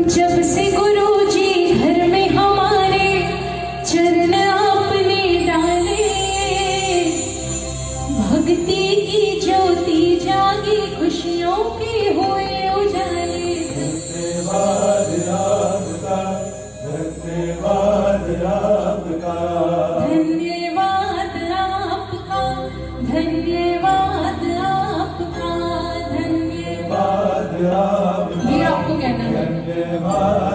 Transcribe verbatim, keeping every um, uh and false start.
जब से गुरु जी घर में हमारे चरण आपने डाले, भक्ति की ज्योति जागी, खुशियों के हुए उजाले। धन्यवाद आपका, धन्यवाद आपका, धन्यवाद आपका, धन्यवाद आपका, धन्यवाद आपका। ये आपको कहना है। धन्यवाद